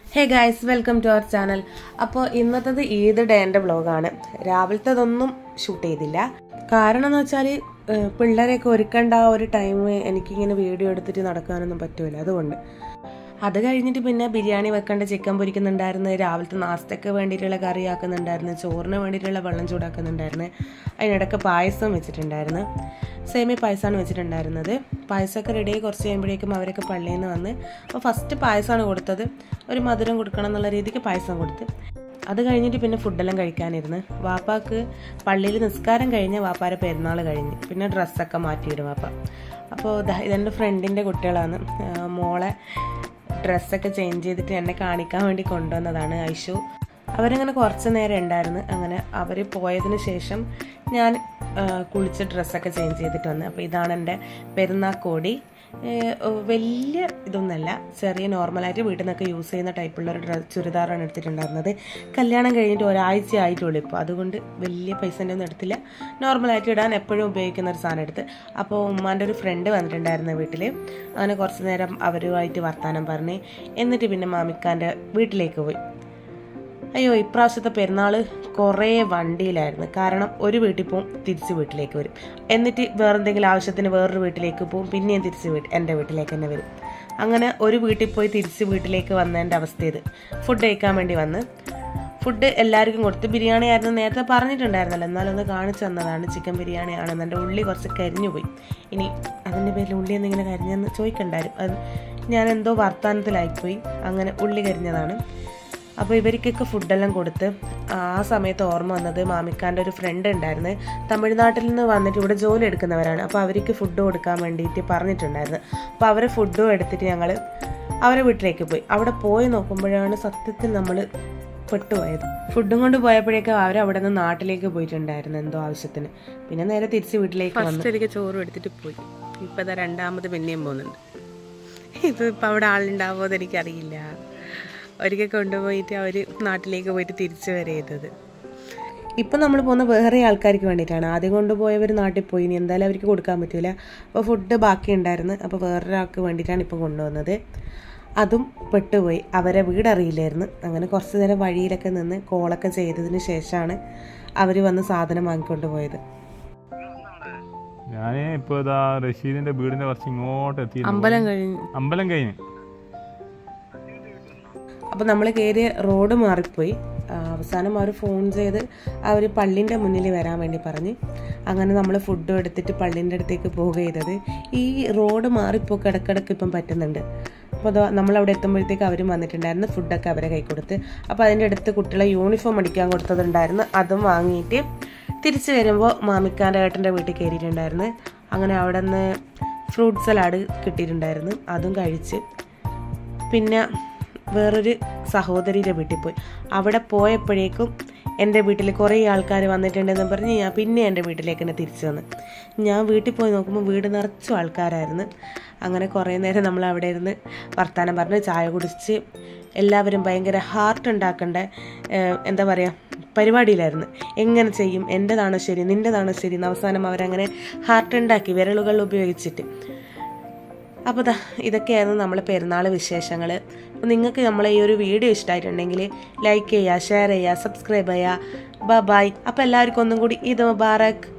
Hey guys, welcome to our channel. അപ്പോൾ ഇന്നത്തേത് ഈദ് ഡേൻ്റെ വ്ളോഗാണ്. രാവിലത്തേതൊന്നും ഷൂട്ട് ചെയ്തില്ല. കാരണം എന്ന് വെച്ചാൽ പിള്ളേരെയൊക്കെ ഒരുക്കേണ്ട ആ ഒരു ടൈം എനിക്കിങ്ങനെ വീഡിയോ എടുത്തിട്ട് നടക്കാനൊന്നും പറ്റുമല്ല. അതുകൊണ്ട് അത് കഴിഞ്ഞിട്ട് പിന്നെ ബിരിയാണി വെക്കേണ്ട ചിക്കൻ പൊരിക്കുന്നുണ്ടായിരുന്നു. രാവിലത്തെ നാസ്തയ്ക്ക് വേണ്ടിയിട്ടുള്ള കറി ആക്കുന്നുണ്ടായിരുന്നു. ചോറിന് വേണ്ടിയിട്ടുള്ള വെള്ളം ചൂടാക്കുന്നുണ്ടായിരുന്നു. അതിനിടയ്ക്ക് പായസം വെച്ചിട്ടുണ്ടായിരുന്നു. സേമിയ പായസമാണ് വെച്ചിട്ടുണ്ടായിരുന്നത്. പായസമൊക്കെ റെഡിയായി കുറച്ച് കഴിയുമ്പോഴേക്കും അവരൊക്കെ പള്ളിയിൽ നിന്ന് വന്ന് അപ്പോൾ ഫസ്റ്റ് പായസമാണ് കൊടുത്തത്. ഒരു മധുരം കൊടുക്കണം എന്നുള്ള രീതിക്ക് പായസം കൊടുത്ത് അത് കഴിഞ്ഞിട്ട് പിന്നെ ഫുഡെല്ലാം കഴിക്കാനിരുന്ന്. വാപ്പാക്ക് പള്ളിയിൽ നിസ്കാരം കഴിഞ്ഞ് വാപ്പാരെ പെരുന്നാൾ കഴിഞ്ഞ് പിന്നെ ഡ്രസ്സൊക്കെ മാറ്റിയിടും വാപ്പ. അപ്പോൾ ഇതെൻ്റെ ഫ്രണ്ടിൻ്റെ കുട്ടികളാണ്. മോളെ ഡ്രസ്സൊക്കെ ചേഞ്ച് ചെയ്തിട്ട് എന്നെ കാണിക്കാൻ വേണ്ടി കൊണ്ടുവന്നതാണ് ഐഷു. അവരങ്ങനെ കുറച്ച് നേരം ഉണ്ടായിരുന്നു. അങ്ങനെ അവർ പോയതിന് ശേഷം ഞാൻ കുളിച്ച് ഡ്രസ്സൊക്കെ ചേഞ്ച് ചെയ്തിട്ട് വന്നു. അപ്പോൾ ഇതാണ് എൻ്റെ പെരുന്നാൾ കോടി. വലിയ ഇതൊന്നുമല്ല, ചെറിയ നോർമലായിട്ട് വീട്ടിൽ നിന്നൊക്കെ യൂസ് ചെയ്യുന്ന ടൈപ്പുള്ളൊരു ചുരിദാറാണ് എടുത്തിട്ടുണ്ടായിരുന്നത്. കല്യാണം കഴിഞ്ഞിട്ട് ഒരാഴ്ച ആയിട്ടുള്ളൂ ഇപ്പോൾ, അതുകൊണ്ട് വലിയ പൈസൻ്റെ ഒന്നും എടുത്തില്ല. നോർമലായിട്ട് ഇടാൻ എപ്പോഴും ഉപയോഗിക്കുന്ന ഒരു സാധനം എടുത്ത്. അപ്പോൾ ഉമ്മാൻ്റെ ഒരു ഫ്രണ്ട് വന്നിട്ടുണ്ടായിരുന്നു വീട്ടിൽ. അങ്ങനെ കുറച്ച് നേരം അവരുമായിട്ട് വർത്താനം പറഞ്ഞ് എന്നിട്ട് പിന്നെ മാമിക്കാൻ്റെ വീട്ടിലേക്ക് പോയി. അയ്യോ, ഇപ്രാവശ്യത്തെ പെരുന്നാൾ കുറേ വണ്ടിയിലായിരുന്നു. കാരണം ഒരു വീട്ടിൽ പോവും, തിരിച്ച് വീട്ടിലേക്ക് വരും. എന്നിട്ട് വേറെന്തെങ്കിലും ആവശ്യത്തിന് വേറൊരു വീട്ടിലേക്ക് പോവും, പിന്നെയും തിരിച്ച് എൻ്റെ വീട്ടിലേക്ക് തന്നെ വരും. അങ്ങനെ ഒരു വീട്ടിൽ പോയി തിരിച്ച് വീട്ടിലേക്ക് വന്നതിൻ്റെ അവസ്ഥ ഇത്. ഫുഡ് കഴിക്കാൻ വേണ്ടി വന്ന് ഫുഡ് എല്ലാവർക്കും കൊടുത്ത്. ബിരിയാണി ആയിരുന്നു നേരത്തെ പറഞ്ഞിട്ടുണ്ടായിരുന്നല്ലോ, എന്നാലും ഒന്ന് കാണിച്ചു തന്നതാണ്. ചിക്കൻ ബിരിയാണി ആണെന്ന്. എൻ്റെ ഉള്ളി കുറച്ച് കരിഞ്ഞു പോയി. ഇനി അതിൻ്റെ പേരിൽ ഉള്ളി എന്തെങ്കിലും കരിഞ്ഞെന്ന് ചോദിക്കണ്ടായിരുന്നു. അത് ഞാൻ എന്തോ വർത്താനത്തിലായിപ്പോയി. അങ്ങനെ ഉള്ളി കരിഞ്ഞതാണ്. അപ്പോൾ ഇവർക്കൊക്കെ ഫുഡെല്ലാം കൊടുത്ത് ആ സമയത്ത് ഓർമ്മ വന്നത് മാമിക്കാൻ്റെ ഒരു ഫ്രണ്ട് ഉണ്ടായിരുന്നു. തമിഴ്നാട്ടിൽ നിന്ന് വന്നിട്ട് ഇവിടെ ജോലി എടുക്കുന്നവരാണ്. അപ്പോൾ അവർക്ക് ഫുഡ് കൊടുക്കാൻ വേണ്ടിയിട്ട് പറഞ്ഞിട്ടുണ്ടായിരുന്നു. അപ്പോൾ അവരെ ഫുഡും എടുത്തിട്ട് ഞങ്ങൾ അവരെ വീട്ടിലേക്ക് പോയി. അവിടെ പോയി നോക്കുമ്പോഴാണ് സത്യത്തിൽ നമ്മൾ പെട്ടുപോയത്. ഫുഡും കൊണ്ട് പോയപ്പോഴേക്കും അവരവിടെ നിന്ന് നാട്ടിലേക്ക് പോയിട്ടുണ്ടായിരുന്നു എന്തോ ആവശ്യത്തിന്. പിന്നെ നേരെ തിരിച്ച് വീട്ടിലേക്ക് വന്നു. എനിക്ക് ചോറും എടുത്തിട്ട് പോയി. ഇപ്പോൾ അതാ രണ്ടാമത് പിന്നെയും പോകുന്നുണ്ട്. ഇപ്പോൾ അവിടെ ആളുണ്ടാവുമോ എന്ന് എനിക്കറിയില്ല. ഒരിക്കൽ കൊണ്ടുപോയിട്ട് അവർ നാട്ടിലേക്ക് പോയിട്ട് തിരിച്ചു വരരുത്. ഇപ്പം നമ്മൾ പോകുന്ന വേറെ ആൾക്കാർക്ക് വേണ്ടിയിട്ടാണ്. ആദ്യം കൊണ്ടുപോയവർ നാട്ടിൽ പോയി. ഇനി എന്തായാലും അവർക്ക് കൊടുക്കാൻ പറ്റില്ല. അപ്പോൾ ഫുഡ് ബാക്കി ഉണ്ടായിരുന്നു. അപ്പോൾ വേറൊരാൾക്ക് വേണ്ടിയിട്ടാണ് ഇപ്പം കൊണ്ടുവന്നത്. അതും പെട്ടുപോയി. അവരെ വീടറിയില്ലായിരുന്നു. അങ്ങനെ കുറച്ച് നേരം വഴിയിലൊക്കെ നിന്ന് കോളൊക്കെ ചെയ്തതിന് ശേഷമാണ് അവർ വന്ന് സാധനം വാങ്ങിക്കൊണ്ട് പോയത്. ഞാൻ ഇപ്പോൾ ഇതാ റഷീദിൻ്റെ വീടിൻ്റെ കുറച്ച് ഇങ്ങോട്ട് എത്തി. അമ്പലം കഴിഞ്ഞ് അപ്പോൾ നമ്മൾ കയറിയ റോഡ് മാറിപ്പോയി. അവസാനം അവർ ഫോൺ ചെയ്ത് അവർ പള്ളിൻ്റെ മുന്നിൽ വരാൻ വേണ്ടി പറഞ്ഞ് അങ്ങനെ നമ്മൾ ഫുഡും എടുത്തിട്ട് പള്ളിൻ്റെ അടുത്തേക്ക് പോവുക ചെയ്തത്. ഈ റോഡ് മാറിപ്പോൾ കിടക്കിടക്ക് ഇപ്പം പറ്റുന്നുണ്ട്. അപ്പോൾ അത് നമ്മളവിടെ എത്തുമ്പോഴത്തേക്ക് അവരും വന്നിട്ടുണ്ടായിരുന്നു. ഫുഡൊക്കെ അവരെ കൈ കൊടുത്ത്. അപ്പോൾ അതിൻ്റെ അടുത്ത് കുട്ടികളെ യൂണിഫോം അടിക്കാൻ കൊടുത്തതുണ്ടായിരുന്നു. അതും വാങ്ങിയിട്ട് തിരിച്ച് വരുമ്പോൾ മാമിക്കാൻ്റെ ഏട്ടൻ്റെ വീട്ടിൽ കയറിയിട്ടുണ്ടായിരുന്നു. അങ്ങനെ അവിടെ നിന്ന് ഫ്രൂട്ട് സലാഡ് കിട്ടിയിട്ടുണ്ടായിരുന്നു. അതും കഴിച്ച് പിന്നെ വേറൊരു സഹോദരിയുടെ വീട്ടിൽ പോയി. അവിടെ പോയപ്പോഴേക്കും എൻ്റെ വീട്ടിൽ കുറേ ആൾക്കാർ വന്നിട്ടുണ്ടെന്ന് പറഞ്ഞ് ഞാൻ പിന്നെ എൻ്റെ വീട്ടിലേക്ക് തന്നെ തിരിച്ചു വന്ന്. ഞാൻ വീട്ടിൽ പോയി നോക്കുമ്പോൾ വീട് നിറച്ചും ആൾക്കാരായിരുന്നു. അങ്ങനെ കുറേ നേരം നമ്മൾ അവിടെ ഇരുന്ന് വർത്താനം പറഞ്ഞ് ചായ കുടിച്ച് എല്ലാവരും ഭയങ്കര ഹാർട്ട് ഉണ്ടാക്കേണ്ട എന്താ പറയുക പരിപാടിയിലായിരുന്നു. എങ്ങനെ ചെയ്യും, എൻ്റെതാണോ ശരി നിൻ്റെതാണോ ശരി എന്ന് അവസാനം അവരങ്ങനെ ഹാർട്ട് ഉണ്ടാക്കി വിരലുകൾ ഉപയോഗിച്ചിട്ട്. അപ്പോൾ ഇതൊക്കെയായിരുന്നു നമ്മളെ പെരുന്നാൾ വിശേഷങ്ങൾ. അപ്പോൾ നിങ്ങൾക്ക് നമ്മളെ ഈ ഒരു വീഡിയോ ഇഷ്ടമായിട്ടുണ്ടെങ്കിൽ ലൈക്ക് ചെയ്യുക, ഷെയർ ചെയ്യുക, സബ്സ്ക്രൈബ് ചെയ്യുക. ബൈ. അപ്പോൾ എല്ലാവർക്കും ഒന്നും കൂടി ഈദ് മുബാറക്.